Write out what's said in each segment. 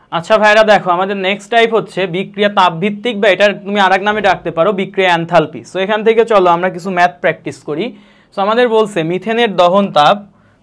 আচ্ছা ভাইরা দেখো, আমাদের নেক্সট টাইপ হচ্ছে বিক্রিয়া তাপভিত্তিক, বা এটা তুমি আরেক নামে ডাকতে পারো বিক্রিয়া এনথালপি। সো এখান থেকে চলো আমরা কিছু ম্যাথ প্র্যাকটিস করি। সো আমাদের বলছে মিথেনের দহন তাপ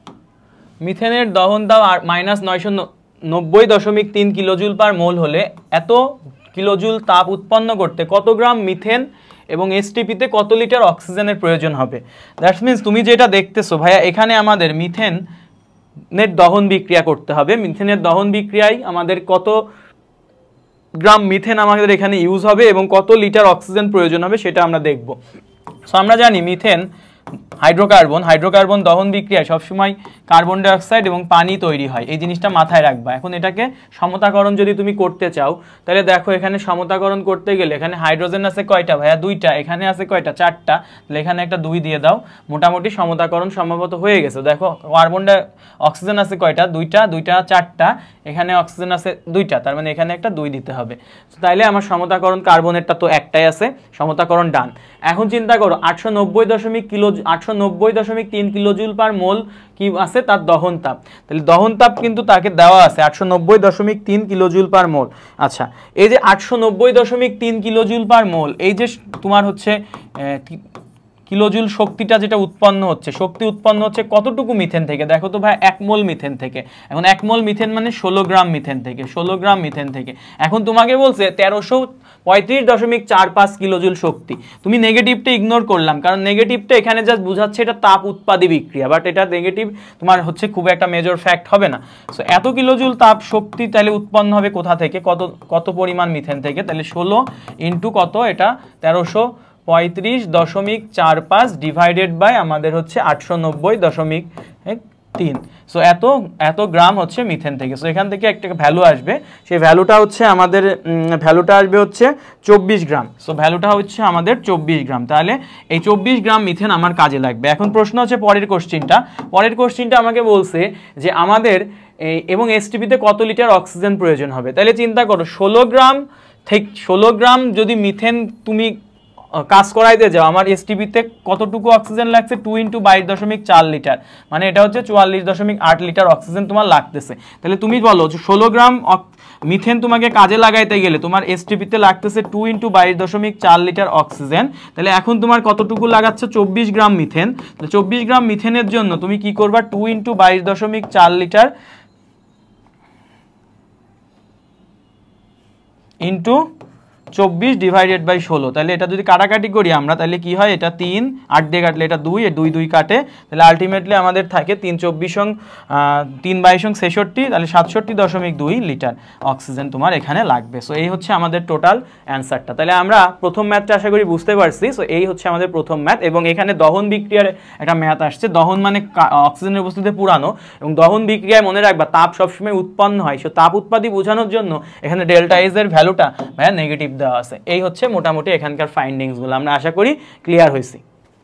-990.3 কিলোজুল পার মোল হলে এত কিলোজুল তাপ উৎপন্ন করতে কত গ্রাম মিথেন এবং এসটিপিতে কত লিটার অক্সিজেনের প্রয়োজন হবে। দ্যাটস মিনস তুমি যেটা দেখতেছো ভাইয়া, এখানে আমাদের মিথেনের দহন বিক্রিয়া করতে হবে। মিথেনের দহন বিক্রিয়ায় আমাদের কত গ্রাম মিথেন আমাদের এখানে ইউজ হবে এবং কত লিটার অক্সিজেন প্রয়োজন হবে সেটা আমরা দেখব। সো আমরা জানি মিথেন হাইড্রোকার্বন দহন বিক্রিয়ায় সবসময় কার্বন ডাইঅক্সাইড এবং পানি তৈরি হয়, এই জিনিসটা মাথায় রাখবা। এখন এটাকে সমতাকরণ যদি তুমি করতে চাও তাহলে দেখো, এখানে সমতাকরণ করতে গেলে এখানে হাইড্রোজেন আছে কয়টা ভাইয়া? 2টা। এখানে আছে কয়টা? 4টা। তাহলে এখানে একটা 2 দিয়ে দাও, মোটামুটি সমতাকরণ সম্ভবত হয়ে গেছে। দেখো অক্সিজেন আছে কয়টা? 2টা, 4টা। এখানে অক্সিজেন আছে 2টা, তার মানে এখানে একটা 2 দিতে হবে। তাইলে আমার সমতাকরণ কার্বনেরটা তো একটাই আছে, সমতাকরণ ডান। এখন চিন্তা করো 890.3 কিলোজুল পার মোল কি আছে তার দহন তাপ। তাহলে দহন তাপ কিন্তু তাকে দেওয়া আছে 890.3 কিলোজুল পার মোল। আচ্ছা, এই যে 890.3 কিলোজুল পার মোল, এই যে তোমার হচ্ছে কিলোজুল শক্তিটা যেটা উৎপন্ন হচ্ছে, শক্তি উৎপন্ন হচ্ছে কতটুকু মিথেন থেকে? দেখো তো ভাই, 1 মোল মিথেন থেকে। এখন 1 মোল মিথেন মানে 16 গ্রাম মিথেন থেকে, 16 গ্রাম মিথেন থেকে। এখন তোমাকে বলছে 1335.45 কিলোজুল শক্তি। তুমি নেগেটিভটা ইগনোর করলাম, কারণ নেগেটিভটা এখানে জাস্ট বোঝাচ্ছে এটা তাপ উৎপাদী বিক্রিয়া, বাট এটা নেগেটিভ তোমার হচ্ছে খুব একটা মেজর ফ্যাক্ট হবে না। সো এত কিলোজুল তাপ শক্তি তাহলে উৎপন্ন হবে কোথা থেকে? কত পরিমাণ মিথেন থেকে? তাহলে 16 ইন্টু কত? এটা 1335.45 ডিভাইডেড বাই আমাদের হচ্ছে 890.3। সো এত গ্রাম হচ্ছে মিথেন থেকে। সো এখান থেকে একটা ভ্যালু আসবে, সেই ভ্যালুটা হচ্ছে আমাদের আসবে হচ্ছে 24 গ্রাম। সো ভ্যালুটা হচ্ছে আমাদের 24 গ্রাম। তাহলে এই 24 গ্রাম মিথেন আমার কাজে লাগবে। এখন প্রশ্ন হচ্ছে পরের কোশ্চিনটা আমাকে বলছে যে আমাদের এবং এসটিপিতে কত লিটার অক্সিজেন প্রয়োজন হবে। তাহলে চিন্তা করো 16 গ্রাম যদি মিথেন তুমি কাজ করাইতে যাও, আমার এসটিপিতে কতটুকু অক্সিজেন লাগছে? 2 × 22.4 লিটার, মানে এটা হচ্ছে 44.8 লিটার অক্সিজেন তোমার লাগতেছে। তাহলে তুমি বলো যে 16 গ্রাম মিথেন তোমাকে কাজে লাগাইতে গেলে তোমার এসটিপিতে লাগতেছে 2 × 22.4 লিটার অক্সিজেন। তাহলে এখন তোমার কতটুকু লাগাচ্ছে? 24 গ্রাম মিথেন। তাহলে 24 গ্রাম মিথেনের জন্য তুমি কি করবা? 2 × 22.4 লিটার ইন্টু 24 ডিভাইডেড বাই 16। তাহলে এটা যদি কাটাকাটি করি আমরা, তাহলে কি হয়? এটা 3, 8 দিয়ে কাটলে এটা 2, 2 কাটে। তাহলে আলটিমেটলি আমাদের থাকে 3 × 24 3 × 22 66, তাহলে 67.2 লিটার অক্সিজেন তোমার এখানে লাগবে। সো এই হচ্ছে আমাদের টোটাল অ্যান্সারটা। তাহলে আমরা প্রথম ম্যাথটা আশা করি বুঝতে পারছি। সো এই হচ্ছে আমাদের প্রথম ম্যাথ, এবং এখানে দহন বিক্রিয়ার একটা ম্যাথ আসছে। দহন মানে অক্সিজেনের উপস্থিতিতে পুরানো, এবং দহন বিক্রিয়ায় মনে রাখবা তাপ সবসময় উৎপন্ন হয়। সো তাপ উৎপাদী বোঝানোর জন্য এখানে ডেল্টা এস এর ভ্যালুটা ভাইয়া নেগেটিভ দেওয়া আছে। এই হচ্ছে মোটামুটি এখানকার ফাইন্ডিংসগুলো। আমরা আশা করি ক্লিয়ার হয়েছি।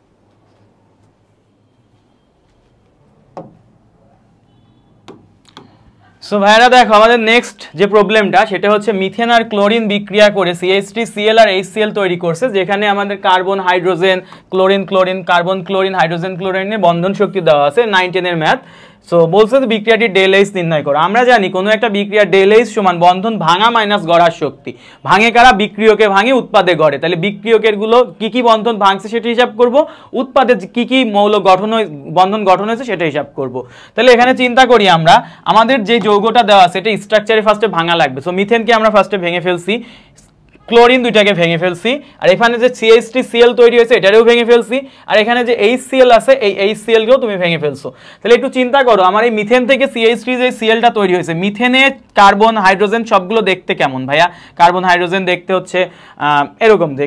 সো ভাইরা দেখো, আমাদের নেক্সট যে প্রবলেমটা সেটা হচ্ছে মিথেন আর ক্লোরিন বিক্রিয়া করে CH3Cl আর HCl তৈরি করছে, যেখানে আমাদের carbon hydrogen chlorine carbon chlorine hydrogen ক্লোরিনের বন্ধন শক্তি দেওয়া আছে 9-10 এর ম্যাথ। সো বলছে যে বিক্রিয়াটি ডেল এইচ নির্ণয় করো। আমরা জানি কোনো একটা বিক্রিয়া ডেল এইচ সমান বন্ধন ভাঙা মাইনাস গড়ার শক্তি। ভাঙে কারা? বিক্রিয়কে ভাঙে, উৎপাদে গড়ে। তাহলে বিক্রিয়কের গুলো কি বন্ধন ভাঙছে সেটা হিসাব করব, উৎপাদে কি মৌল বন্ধন গঠন হয়েছে সেটা হিসাব করব। তাহলে এখানে চিন্তা করি আমরা, আমাদের যে যৌগটা দেওয়া আছে এটা স্ট্রাকচারে ফার্স্টে ভাঙা লাগবে। সো মিথেনকে আমরা ফার্স্টে ভেঙে ফেলছি, ক্লোরিন দুইটাকে ভেঙে ফেলছি, আর এখানে যে CH3Cl তৈরি হয়েছে এটারেও ভেঙে ফেলছি, আর এখানে যে HCl আছে এই HCl কেও তুমি ভেঙে ফেলছো। তাহলে একটু চিন্তা করো, আমার এই মিথেন থেকে CH3 যে Clটা তৈরি হয়েছে, মিথেনে কার্বন হাইড্রোজেন সবগুলো দেখতে কেমন ভাইয়া? কার্বন হাইড্রোজেন দেখতে হচ্ছে এরকম যে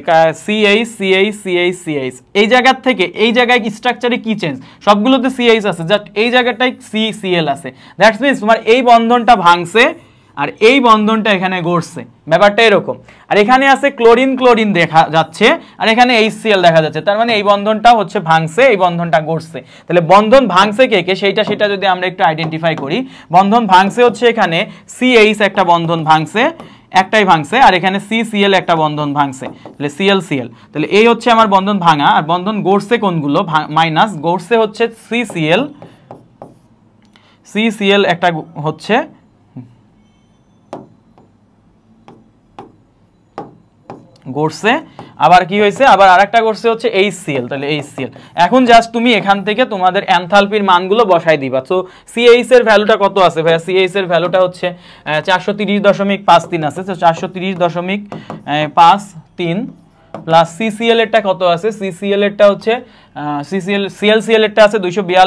CH এই জায়গার থেকে এই জায়গায় স্ট্রাকচারে কি চেঞ্জ? সবগুলোতে CH আছে, জাস্ট এই জায়গাটায় CCl আছে। দ্যাটস মিনস তোমার এই বন্ধনটা ভাঙছে আর এই বন্ধনটা এখানে গড়ছে, ব্যাপারটা এরকম। আর এখানে আছে ক্লোরিন দেখা যাচ্ছে, আর এখানে HCl দেখা যাচ্ছে, তার মানে এই বন্ধনটা হচ্ছে ভাঙছে, এই বন্ধনটা গড়ছে। তাহলে বন্ধন ভাঙছে কে সেটা যদি আমরা একটু আইডেন্টিফাই করি, বন্ধন ভাঙছে হচ্ছে এখানে CH একটা বন্ধন ভাঙছে, একটাই ভাঙছে, আর এখানে CCl একটা বন্ধন ভাঙছে, তাহলে ClCl। তাহলে এই হচ্ছে আমার বন্ধন ভাঙা, আর বন্ধন গড়ছে কোনগুলো? মাইনাস গড়ছে হচ্ছে CCl একটা হচ্ছে গড়ছে, আবার কি হয়েছে, আবার আরেকটা গড়ছে হচ্ছে HCl, তাহলে HCl। এখন জাস্ট তুমি এখান থেকে তোমাদের এনথালপির মানগুলো বসাই দিবা। সো CH এর ভ্যালুটা কত আছে ভাইয়া? CH এর ভ্যালুটা হচ্ছে 430.53 আছে। তো 430.53 প্লাস CCl এরটা কত আছে? CCl এরটা হচ্ছে ClCl এরটা আছে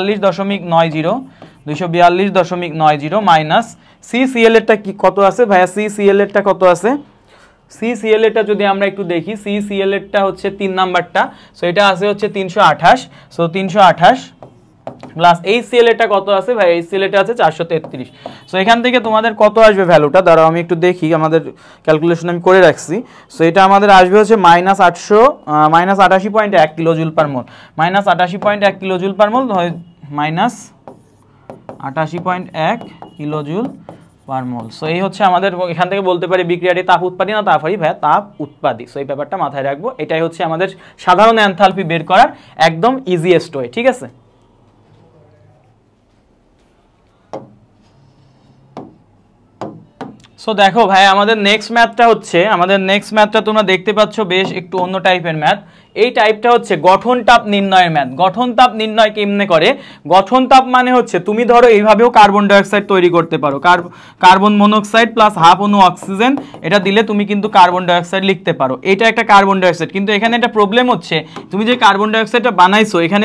242.90 মাইনাস CCl এরটা কি কত আছে ভাইয়া? CCl এরটা কত আছে? CCl এরটা যদি আমরা একটু দেখি, CCl এরটা হচ্ছে 3 নাম্বারটা, সো এটা আছে হচ্ছে 328। সো 328 প্লাস HCl এরটা কত আছে ভাই? HCl এরটা আছে 433। সো এখান থেকে তোমাদের কত আসবে ভ্যালুটা? দাঁড়াও আমি একটু দেখি, আমাদের ক্যালকুলেশন আমি করে রাখছি। সো এটা আমাদের আসবে হচ্ছে -88.1 kilojoule per mole, -88.1 kilojoule per mole, -88.1 kilojoule per mole. So এই হচ্ছে আমাদের, এখান থেকে বলতে পারি বিক্রিয়াটি তাপ উৎপাদী না তাপ হারি? ভাইয়া তাপ উৎপাদী। সো এই ব্যাপারটা মাথায় রাখবো, এটাই হচ্ছে আমাদের সাধারণ এনথালপি বের করার একদম ইজিয়েস্ট ওয়ে, ঠিক আছে? সো দেখো ভাই, আমাদের নেক্সট ম্যাথটা তোমরা দেখতে পাচ্ছ বেশ একটু অন্য টাইপের ম্যাথ। এই টাইপটা হচ্ছে গঠন তাপ নির্ণয়ের ম্যাথ। গঠন তাপ নির্ণয় কেমনে করে? গঠন তাপ মানে হচ্ছে তুমি ধরো এইভাবেও কার্বন ডাইঅক্সাইড তৈরি করতে পারো, কার্বন মনোক্সাইড প্লাস হাফ অণু অক্সিজেন, এটা দিলে তুমি কিন্তু কার্বন ডাইঅক্সাইড লিখতে পারো। এটা একটা কার্বন ডাইঅক্সাইড, কিন্তু এখানে একটা প্রবলেম হচ্ছে, তুমি যে কার্বন ডাইঅক্সাইডটা বানাইছো, এখানে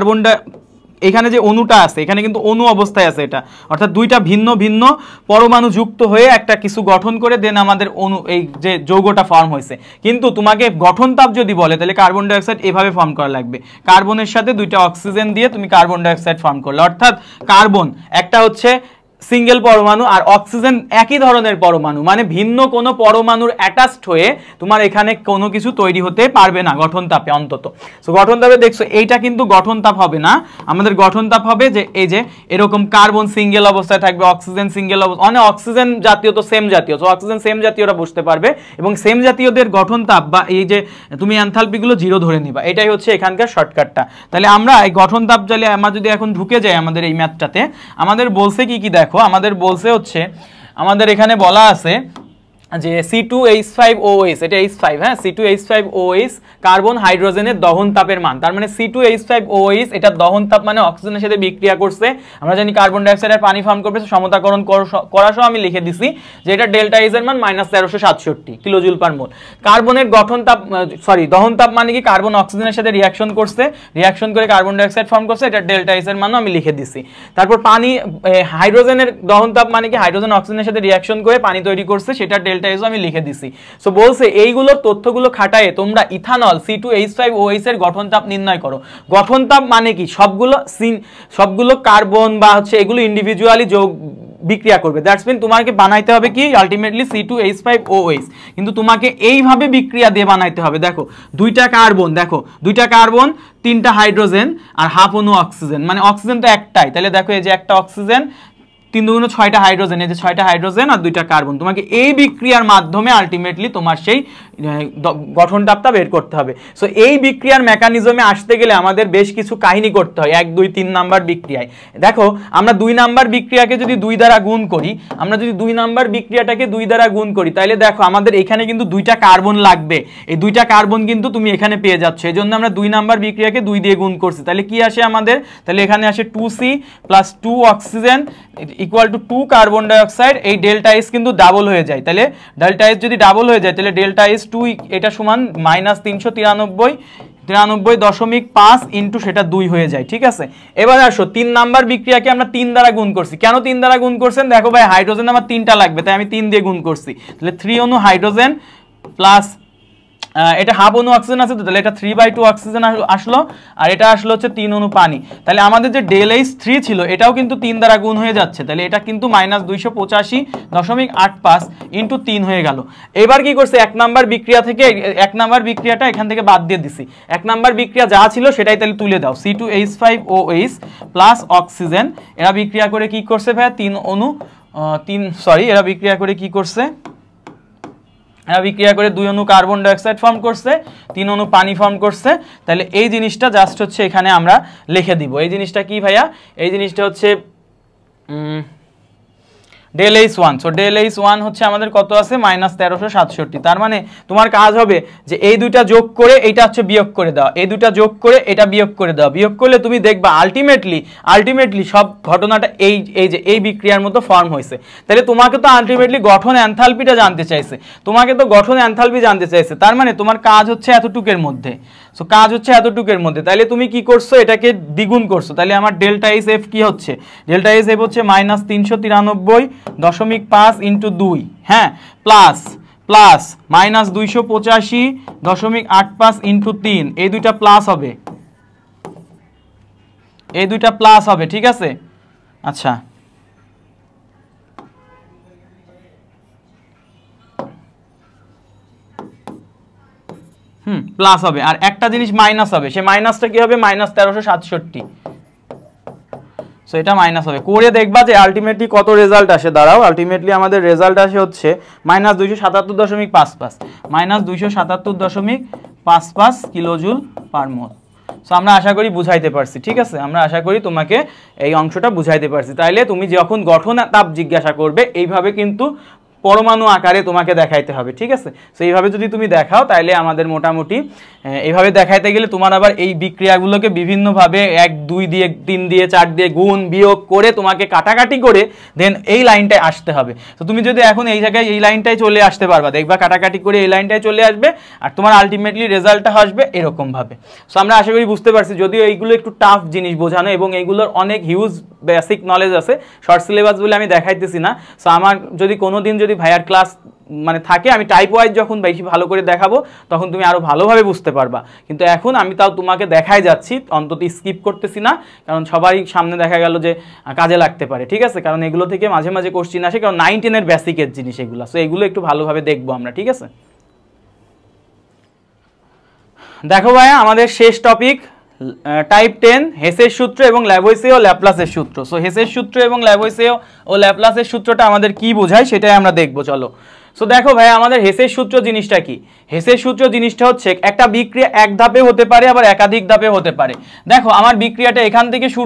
যে অণুটা আছে, এখানে কিন্তু অণু অবস্থায় আছে এটা, অর্থাৎ দুইটা ভিন্ন ভিন্ন পরমাণু যুক্ত হয়ে একটা কিছু গঠন করে দেন আমাদের অণু, এই যে যৌগটা ফর্ম হয়েছে। কিন্তু তোমাকে গঠন তাপ যদি বলে, তাহলে কার্বন ডাইঅক্সাইড এভাবে ফর্ম করা লাগবে, কার্বনের সাথে দুইটা অক্সিজেন দিয়ে তুমি কার্বন ডাইঅক্সাইড ফর্ম করলে, অর্থাৎ কার্বন একটা হচ্ছে সিঙ্গেল পরমাণু আর অক্সিজেন একই ধরনের পরমাণু, মানে ভিন্ন কোনো পরমাণুর অ্যাটাচড হয়ে তোমার এখানে কোনো কিছু তৈরি হতে পারবে না গঠন তাপে অন্তত। সো গঠন তাপে দেখছো এইটা কিন্তু গঠন তাপ হবে না, আমাদের গঠন তাপ হবে যে এই যে এরকম কার্বন সিঙ্গেল অবস্থায় থাকবে, অক্সিজেন সিঙ্গেল অবস্থা, অনেক অক্সিজেন জাতীয় তো সেম জাতীয়, সো অক্সিজেন সেম জাতীয়রা বসতে পারবে, এবং সেম জাতীয়দের গঠন তাপ বা এই যে তুমি এনথালপিগুলো 0 ধরে নিবা, এটাই হচ্ছে এখানকার শর্টকাটটা। তাহলে আমরা এই গঠন তাপ চাইলে আমরা যদি এখন ঢুকে যাই আমাদের এই ম্যাথটাতে, আমাদের বলছে কি দেখো, আমাদের বলছে হচ্ছে, আমাদের এখানে বলা আছে যে C2H5OH, এটা H5, হ্যাঁ, C2H5OH কার্বন হাইড্রোজেনের দহন তাপের মান, তার মানে C2H5OH এটা দহন তাপ মানে অক্সিজেনের সাথে বিক্রিয়া করছে, আমরা জানি কার্বন ডাইঅক্সাইড আর পানি ফর্ম করবে, সমতাকরণ করা সহ আমি লিখে দিছি যে এটা ডেল্টা H এর মান -1367 কিলোজুল পার মোল। কার্বনের গঠন তাপ দহন তাপ মানে কি? কার্বন অক্সিজেনের সাথে রিঅ্যাকশন করছে, রিঅ্যাকশন করে কার্বন ডাইঅক্সাইড ফর্ম করছে, এটা ডেল্টা H এর মানও আমি লিখে দিছি। তারপর পানি, হাইড্রোজেনের দহন তাপ মানে কি? হাইড্রোজেন অক্সিজেনের সাথে রিঅ্যাকশন করে পানি তৈরি করছে, সেটা ডেল্টা H আমি লিখে দিছি। সো বলছে এইগুলোর তথ্যগুলো খাটায়ে তোমরা ইথানল C2H5OH এর গঠন তাপ নির্ণয় করো। গঠন তাপ মানে কি? সবগুলো কার্বন বা হচ্ছে এগুলো ইন্ডিভিজুয়ালি যোগ বিক্রিয়া করবে, দ্যাটস মিন তোমাকে বানাইতে হবে কি আলটিমেটলি C2H5OH, কিন্তু তোমাকে এইভাবে বিক্রিয়া দিয়ে বানাইতে হবে। দেখো দুইটা কার্বন 3টা হাইড্রোজেন আর হাফ অণু অক্সিজেন, মানে অক্সিজেন তো একটাই, তাহলে দেখো এই যে একটা অক্সিজেন, 3 দুগুণ 6টা হাইড্রোজেন, এই যে 6টা হাইড্রোজেন আর 2টা কার্বন, তোমাকে এই বিক্রিয়ার মাধ্যমে আলটিমেটলি তোমার সেই গঠন তাপটা বের করতে হবে। সো এই বিক্রিয়ার মেকানিজমে আসতে গেলে আমাদের বেশ কিছু কাহিনী করতে হয় 1 2 3 নাম্বার বিক্রিয়ায়। দেখো আমরা 2 নাম্বার বিক্রিয়াকে যদি 2 দ্বারা গুণ করি, আমরা যদি 2 নাম্বার বিক্রিয়াটাকে 2 দ্বারা গুণ করি, তাহলে দেখো আমাদের এখানে কিন্তু 2টা কার্বন লাগবে, এই 2টা কার্বন কিন্তু তুমি এখানে পেয়ে যাচ্ছ, এই জন্য আমরা 2 নাম্বার বিক্রিয়াকে 2 দিয়ে গুণ করছি। তাহলে কি আসে আমাদের? তাহলে এখানে আসে 2C plus 2 oxygen equal to 2 carbon dioxide, এই ডেল্টা H কিন্তু ডাবল হয়ে যায়, তাহলে ডেল্টা H যদি ডাবল হয়ে যায় তাহলে ডেল্টা H2 এটা সমান -393.5 ইন্টু সেটা 2 হয়ে যায়, ঠিক আছে? এবার আসো 3 নাম্বার বিক্রিয়াকে আমরা 3 দ্বারা গুণ করছি। কেন 3 দ্বারা গুণ করছেন? দেখো ভাই হাইড্রোজেন আমার 3টা লাগবে, তাই আমি 3 দিয়ে গুণ করছি, তাহলে 3 অণু হাইড্রোজেন প্লাস এটা হাফ অণু অক্সিজেন আছে, তো তাহলে এটা 3/2 অক্সিজেন আসলো, আর এটা আসলো হচ্ছে 3 অণু পানি। তাহলে আমাদের যে ডেল H3 ছিল এটাও কিন্তু 3 দ্বারা গুণ হয়ে যাচ্ছে, তাহলে এটা কিন্তু -285.85 ইন্টু 3 হয়ে গেল। এবার কি করছে? 1 নাম্বার বিক্রিয়া থেকে 1 নাম্বার বিক্রিয়াটা এখান থেকে বাদ দিয়ে দিছি, 1 নাম্বার বিক্রিয়া যা ছিল সেটাই তাহলে তুলে দাও, C2H5OH প্লাস অক্সিজেন, এরা বিক্রিয়া করে কি করছে ভাই? এরা বিক্রিয়া করে কি করছে? বিক্রিয়া করে 2 অণু কার্বন ডাইঅক্সাইড ফর্ম করছে, 3 অণু পানি ফর্ম করছে। তাহলে এই জিনিসটা জাস্ট হচ্ছে এখানে আমরা লিখে দিব। এই জিনিসটা কি ভাইয়া? এই জিনিসটা হচ্ছে del H one. So del H one হচ্ছে আমাদের কত আছে, -1367। তার মানে তোমার কাজ হবে যে এই দুইটা যোগ করে এইটা হচ্ছে বিয়োগ করে দাও, এই দুইটা যোগ করে এটা বিয়োগ করে দাও। বিয়োগ করলে তুমি দেখবা আলটিমেটলি সব ঘটনাটা এই যে এই বিক্রিয়ার মতো ফর্ম হয়েছে। তাহলে তোমাকে তো আলটিমেটলি গঠন এনথালপিটা জানতে চাইছে, গঠন এনথালপি জানতে চাইছে। তার মানে তোমার কাজ হচ্ছে এতটুকের মধ্যে। সো কাজ হচ্ছে এতটুকের মধ্যে। তাহলে তুমি কি করছো, এটাকে দ্বিগুণ করছো। তাহলে আমার ডেল্টা এইচ এফ কি হচ্ছে, ডেল্টা এইচ এফ হচ্ছে -393.5 × 2, হ্যাঁ, প্লাস -285.85 × 3, এই দুইটা প্লাস হবে, ঠিক আছে। আচ্ছা, প্লাস হবে, আর একটা জিনিস মাইনাস হবে। সে মাইনাসটা কি হবে, -1367। সো এটা মাইনাস হবে, করে দেখবা যে আলটিমেটলি কত রেজাল্ট আসে। দাঁড়াও, আলটিমেটলি আমাদের রেজাল্ট আসে হচ্ছে -277.55, -277.55 কিলোজুল পার মোল। সো আমরা আশা করি বুঝাইতে পারছি, ঠিক আছে। আমরা আশা করি তোমাকে এই অংশটা বুঝাইতে পারছি। তাইলে তুমি যখন গঠন তাপ জিজ্ঞাসা করবে, এইভাবে কিন্তু পরমাণু আকারে তোমাকে দেখাইতে হবে, ঠিক আছে। সো এইভাবে যদি তুমি দেখাও, তাহলে আমাদের মোটামুটি এইভাবে দেখাইতে গেলে তোমার আবার এই বিক্রিয়াগুলোকে বিভিন্নভাবে 1, 2 দিয়ে 3 দিয়ে 4 দিয়ে গুণ বিয়োগ করে তোমাকে কাটাকাটি করে দেন এই লাইনটায় আসতে হবে। তো তুমি যদি এখন এই জায়গায় এই লাইনটায় চলে আসতে পারবা, দেখবা কাটাকাটি করে এই লাইনটায় চলে আসবে, আর তোমার আলটিমেটলি রেজাল্টটা আসবে এরকমভাবে। সো আমরা আশা করি বুঝতে পারছি, যদিও এইগুলো একটু টাফ জিনিস বোঝানো এবং এইগুলোর অনেক হিউজ বেসিক নলেজ আছে, শর্ট সিলেবাস বলে আমি দেখাইতেছি না। সো আমার যদি কোনো দিন যদি ভাইয়ার ক্লাস মানে থাকে, আমি টাইপ ওয়াইজ যখন বেশি ভালো করে দেখাবো তখন তুমি আরো ভালোভাবে বুঝতে পারবা। কিন্তু এখন আমি তাও তোমাকে দেখাই যাচ্ছি, অন্তত স্কিপ করতেছি না, কারণ সবাই সামনে দেখা গেল যে কাজে লাগতে পারে, ঠিক আছে। কারণ এগুলো থেকে মাঝে মাঝে কোশ্চিন আসে, কারণ 9, 10 এর বেসিকের জিনিস এগুলো। সো এগুলো একটু ভালোভাবে দেখবো আমরা, ঠিক আছে। দেখো ভাইয়া, আমাদের শেষ টপিক টাইপ 10, হেসের সূত্র এবং ল্যাভোইসিয় ও ল্যাপ্লাসের সূত্র। সো হেসের সূত্র এবং ল্যাভোইসিয় ও ল্যাপ্লাসের সূত্রটা আমাদের কি বোঝায় সেটাই আমরা দেখবো, চলো। সো দেখো ভাই, আমাদের হেসের সূত্র জিনিসটা কি? হেসের সূত্র জিনিসটা হচ্ছে একটা বিক্রিয়া এক ধাপে হতে পারে, আবার একাধিক ধাপে হতে পারে। দেখো আমার বিক্রিয়াটা এখান থেকে শুরু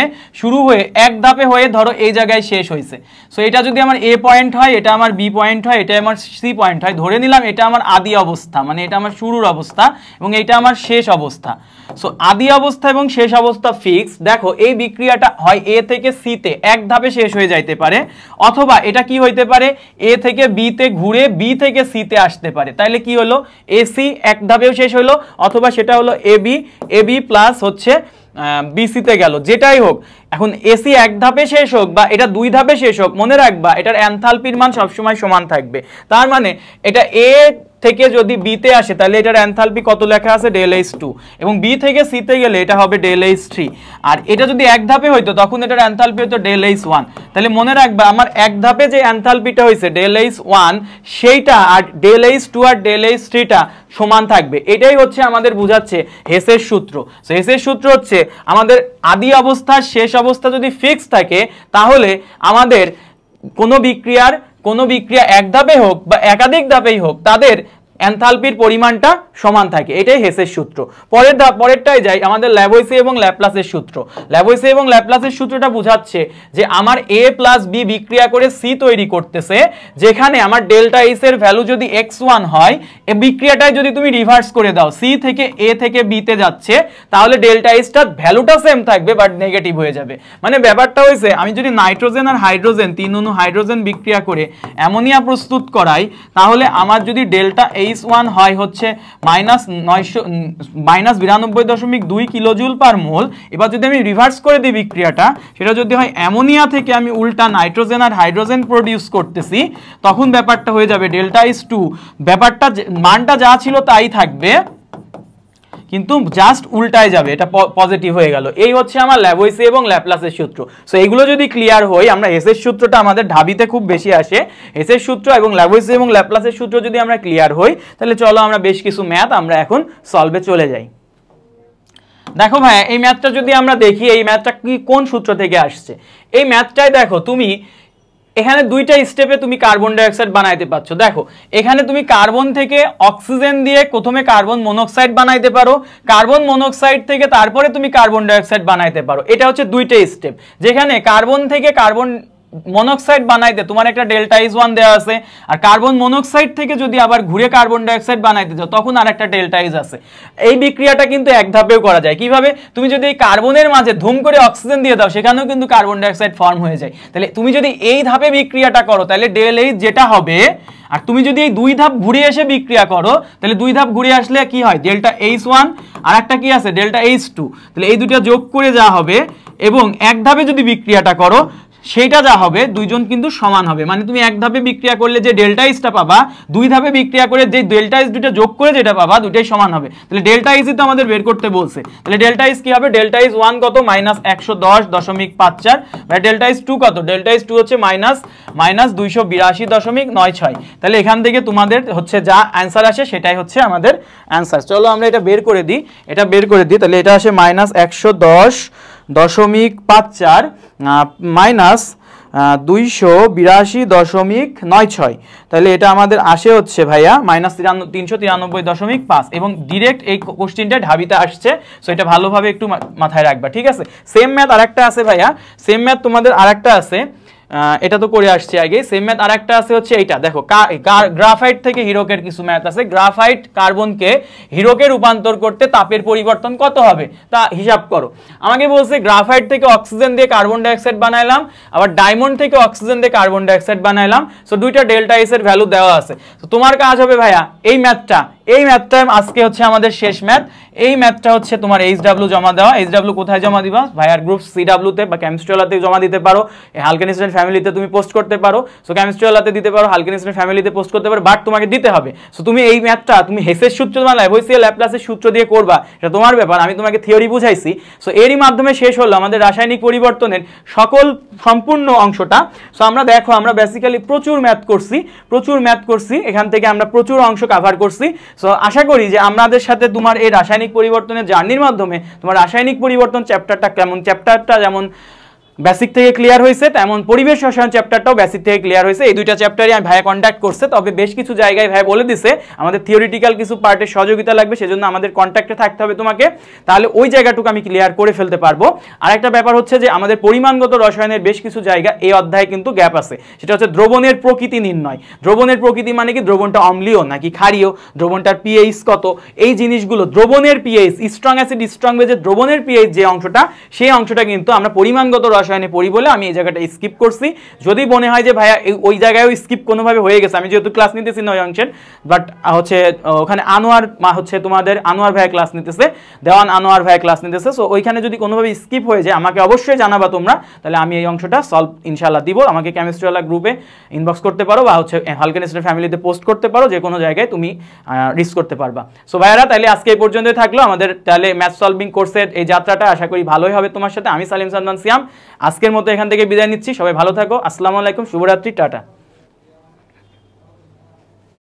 হয়ে এক ধাপে হয়ে ধরো এই জায়গায় শেষ হয়েছে। সো এটা যদি আমার এ পয়েন্ট হয়, এটা আমার বি পয়েন্ট হয়, এটা আমার সি পয়েন্ট হয়, ধরে নিলাম এটা আমার আদি অবস্থা, মানে এটা আমার শুরুর অবস্থা এবং এটা আমার শেষ অবস্থা। সো আদি অবস্থা এবং শেষ অবস্থা ফিক্স। দেখো এই বিক্রিয়াটা হয় এ থেকে সিতে এক ধাপে শেষ হয়ে যাইতে পারে, অথবা এটা কি হইতে পারে, এ থেকে বিতে ঘুরে বি থেকে সিতে আসতে পারে। তাইলে কি হলো, এসি এক ধাপেও শেষ হলো, অথবা সেটা হলো এবি প্লাস হচ্ছে বিসিতে গেল, যেটাই হোক। এখন এসি এক ধাপে শেষ হোক বা এটা 2 ধাপে শেষ হোক, মনে রাখবা এটার এনথালপির মান সবসময় সমান থাকবে। তার মানে এটা এ থেকে যদি বিতে আসে তাহলে এটার এনথালপি কত লেখা আছে, ΔH2, এবং বি থেকে সিতে গেলে এটা হবে ΔH3। আর এটা যদি এক ধাপে হইতো তখন এটার এনথালপি হতো ΔH1। তাহলে মনে রাখবা আমার এক ধাপে যে এনথালপিটা হয়েছে ΔH1, সেইটা আর ΔH2 আর ΔH3টা সমান থাকবে। এটাই হচ্ছে আমাদের বোঝাচ্ছে হেসের সূত্র। সো হেসের সূত্র হচ্ছে আমাদের আদি অবস্থা শেষ অবস্থা যদি ফিক্স থাকে, তাহলে আমাদের কোনো বিক্রিয়া এক ধাপে হোক বা একাধিক ধাপেই হোক, তাদের এনথালপির পরিমাণটা সমান থাকে। এটাই হেসের সূত্র। পরেরটাই যাই, আমাদের ল্যাভোইসিয় এবং ল্যাপ্লাসের সূত্র। ল্যাভোইসিয় এবং ল্যাপ্লাসের সূত্রটা বোঝাচ্ছে যে আমার এ প্লাস বি বিক্রিয়া করে সি তৈরি করতেছে, যেখানে আমার ডেল্টা এইচ এর ভ্যালু যদি x1 হয়, এই বিক্রিয়াটাই যদি তুমি রিভার্স করে দাও, সি থেকে এ থেকে বিতে যাচ্ছে, তাহলে ডেল্টা এইচটার ভ্যালুটা সেম থাকবে বাট নেগেটিভ হয়ে যাবে। মানে ব্যাপারটা হয়েছে, আমি যদি নাইট্রোজেন আর হাইড্রোজেন 3 অণু হাইড্রোজেন বিক্রিয়া করে অ্যামোনিয়া প্রস্তুত করাই, তাহলে আমার যদি ডেল্টা H1 হয় হচ্ছে -92.2 কিলোজুল পার মোল। এবার যদি আমি রিভার্স করে দিই বিক্রিয়াটা, সেটা যদি হয় অ্যামোনিয়া থেকে আমি উল্টা নাইট্রোজেন আর হাইড্রোজেন প্রডিউস করতেছি, তখন ব্যাপারটা হয়ে যাবে ডেল্টা H2, ব্যাপারটা মানটা যা ছিল তাই থাকবে, কিন্তু জাস্ট উল্টায় যাবে, এটা পজিটিভ হয়ে গেল। এই হচ্ছে আমার ল্যাভোইসিয় এবং ল্যাপ্লাসের সূত্র। সো এইগুলো যদি ক্লিয়ার হই, আমরা হেসের সূত্রটা আমাদের ঢাবিতে খুব বেশি আসে, হেসের সূত্র এবং ল্যাভোইসিয় এবং ল্যাপ্লাসের সূত্র যদি আমরা ক্লিয়ার হই, তাহলে চলো আমরা বেশ কিছু ম্যাথ আমরা এখন সলভে চলে যাই। দেখো ভাই, এই ম্যাথটা যদি আমরা দেখি, এই ম্যাথটা কি কোন সূত্র থেকে আসছে? এই ম্যাথটাই দেখো, তুমি এখানে দুইটা স্টেপে তুমি কার্বন ডাইঅক্সাইড বানাইতে পারছো। দেখো এখানে তুমি কার্বন থেকে অক্সিজেন দিয়ে প্রথমে কার্বন মনোক্সাইড বানাইতে পারো, কার্বন মনোক্সাইড থেকে তারপরে তুমি কার্বন ডাইঅক্সাইড বানাইতে পারো। এটা হচ্ছে দুইটা স্টেপ, যেখানে কার্বন থেকে কার্বন মনোক্সাইড বানাইতে তোমার একটা ডেল্টা এইচ 1 দেওয়া আছে, আর কার্বন মনোক্সাইড থেকে যদি আবার ঘুরে কার্বন ডাইঅক্সাইড বানাইতে যাও তখন আর একটা ডেল্টা এইচ আছে। এই বিক্রিয়াটা কিন্তু এক ধাপেও করা যায়। কিভাবে? তুমি যদি এই কার্বনের মাঝে ধুম করে অক্সিজেন দিয়ে দাও সেখানেও কিন্তু কার্বন ডাইঅক্সাইড ফর্ম হয়ে যায়। তাহলে তুমি যদি এই ধাপে বিক্রিয়াটা করো তাহলে ডেল এইচ যেটা হবে, আর তুমি যদি এই দুই ধাপ ঘুরে এসে বিক্রিয়া করো তাহলে দুই ধাপ ঘুরে আসলে কি হয়, ডেল্টা এইচ 1 আর একটা কি আছে ডেল্টা এইচ 2। তাহলে এই দুটো যোগ করে যা হবে এবং এক ধাপে যদি বিক্রিয়াটা করো সেইটা যা হবে দুইজন কিন্তু সমান হবে। মানে তুমি এক ধাপে বিক্রিয়া করলে যে ডেল্টা এইচটা পাবা, দুই ধাপে বিক্রিয়া করে যে ডেল্টা এইচ দুটো যোগ করে যেটা পাবা দুটাই সমান হবে। তাহলে ডেল্টা এইচ তো আমাদের বের করতে বলছে, তাহলে ডেল্টা এইচ কি হবে, ডেল্টা এইচ 1 কত -110.54, আর ডেল্টা এইচ 2 কত, ডেল্টা এইচ 2 হচ্ছে -282.96। তাহলে এখান থেকে তোমাদের হচ্ছে যা অ্যান্সার আসে সেটাই হচ্ছে আমাদের অ্যান্সার। চলো আমরা এটা বের করে দিই, তাহলে এটা আসে -110.54 মাইনাস 282.96। তাহলে এটা আমাদের আসে হচ্ছে ভাইয়া -393.5 এবং ডিরেক্ট এই কোশ্চেনটা ঢাবিতে আসছে। সো এটা ভালোভাবে একটু মাথায় রাখবা, ঠিক আছে। সেম ম্যাথ আরেকটা আছে ভাইয়া, সেম ম্যাথ তোমাদের আরেকটা আছে, এটা তো করে আসছে আগে। সেম ম্যাথ আরেকটা আছে হচ্ছে এইটা, দেখো গ্রাফাইট থেকে হিরোকের কিছু ম্যাথ আছে। গ্রাফাইট কার্বনকে হিরোকে রূপান্তর করতে তাপের পরিবর্তন কত হবে তা হিসাব করো। আমাকে বলছে গ্রাফাইট থেকে অক্সিজেন দিয়ে কার্বন ডাইঅক্সাইড বানাইলাম, আবার ডায়মন্ড থেকে অক্সিজেন দিয়ে কার্বন ডাইঅক্সাইড বানাইলাম। সো দুইটা ডেল্টা এইচ এর ভ্যালু দেওয়া আছে। তো তোমার কাজ হবে ভাইয়া এই ম্যাথটা আজকে হচ্ছে আমাদের শেষ ম্যাথ। এই ম্যাথটা হচ্ছে তোমার এইচডব্লিউ জমা দেওয়া। এইচডব্লিউ কোথায় জমা দিবা ভাইয়ার গ্রুপ সিডব্লিউ তে বা কেমিস্ট্রিওয়ালাতে জমা দিতে পারো, হালকেনিস্টেন ফ্যামিলিতে তুমি পোস্ট করতে পারো। সো কেমিস্ট্রিওয়ালাতে দিতে পারো, হালকেনিস্টেন ফ্যামিলিতে পোস্ট করতে পারো, বাট তোমাকে দিতে হবে। সো তুমি এই ম্যাথটা তুমি হেসের সূত্র বা ল্যাভোইসিয়াল ল্যাপ্লাসের সূত্র দিয়ে করবা, এটা তোমার ব্যাপার। আমি তোমাকে থিওরি বুঝাইছি। সো এরই মাধ্যমে শেষ হলো আমাদের রাসায়নিক পরিবর্তনের সম্পূর্ণ অংশটা। সো আমরা দেখো আমরা বেসিক্যালি প্রচুর ম্যাথ করছি, এখান থেকে আমরা প্রচুর অংশ কভার করছি। সো আশা করি যে আমাদের সাথে তোমার এই রাসায়নিক পরিবর্তনের জার্নির মাধ্যমে তোমার রাসায়নিক পরিবর্তন চ্যাপ্টারটা যেমন বেসিক থেকে ক্লিয়ার হয়েছে, তেমন পরিবেশ রসায়ন চ্যাপ্টারটাও বেসিক থেকে ক্লিয়ার হয়েছে। এই দুইটা চ্যাপ্টারই আমি ভাইয়া কন্ট্যাক্ট করছে, তবে বেশ কিছু জায়গায় ভাইয়া বলে দিছে আমাদের থিওরিটিক্যাল কিছু পার্টের সহযোগিতা লাগবে, সেজন্য আমাদের কন্ট্যাক্টে থাকতে হবে তোমাকে, তাহলে ওই জায়গাটুকু আমি ক্লিয়ার করে ফেলতে পারবো। আরেকটা ব্যাপার হচ্ছে যে আমাদের পরিমাণগত রসায়নের বেশ কিছু জায়গা এই অধ্যায়ে কিন্তু গ্যাপ আছে, সেটা হচ্ছে দ্রবণের প্রকৃতি নির্ণয়। দ্রবণের প্রকৃতি মানে কি, দ্রবণটা অম্লীয় নাকি ক্ষারীয়, দ্রবণটার পিএইচ কত, এই জিনিসগুলো দ্রবণের পিএইচ, স্ট্রং অ্যাসিড স্ট্রং বেজের দ্রবণের পিএইচ যে অংশটা, সেই অংশটা কিন্তু আমরা পরিমাণগত রসায়নে পড়ি বলে আমি এই জায়গাটা স্কিপ করছি। যদি মনে হয় যে ভাইয়া ওই জায়গায়ও স্কিপ কোনোভাবে হয়ে গেছে, আমি যেহেতু ক্লাস নিতেছি না ওই অংশের, বাট হচ্ছে ওখানে তোমাদের আনোয়ার ভাইয়া ক্লাস নিতেছে, দেওয়ান আনোয়ার ভাইয়া ক্লাস নিতেছে। সো ওইখানে যদি কোনোভাবে স্কিপ হয়ে যায় আমাকে অবশ্যই জানাবা তোমরা, তাহলে আমি এই অংশটা সলভ ইনশাআল্লাহ দিব। আমাকে কেমিস্ট্রিওয়ালা গ্রুপে ইনবক্স করতে পারো বা হচ্ছে হালকেনিস্টেন ফ্যামিলিতে পোস্ট করতে পারো, যে কোনো জায়গায় তুমি রিচ করতে পারবা। সো ভাইয়ারা তাহলে আজকে এই পর্যন্তই থাকলো আমাদের তাহলে ম্যাথ সলভিং কোর্সের এই যাত্রাটা। আশা করি ভালোই হবে তোমার সাথে। আমি সালিম সাদমান সিয়াম আজকের মতো এখান থেকে বিদায় নিচ্ছি। সবাই ভালো থাকো। আসসালামু আলাইকুম, শুভরাত্রি, টাটা।